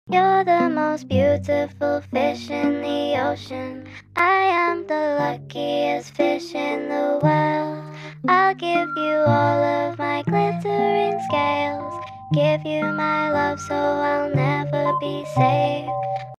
You're the most beautiful fish in the ocean. I am the luckiest fish in the world. I'll give you all of my glittering scales, give you my love so I'll never be saved.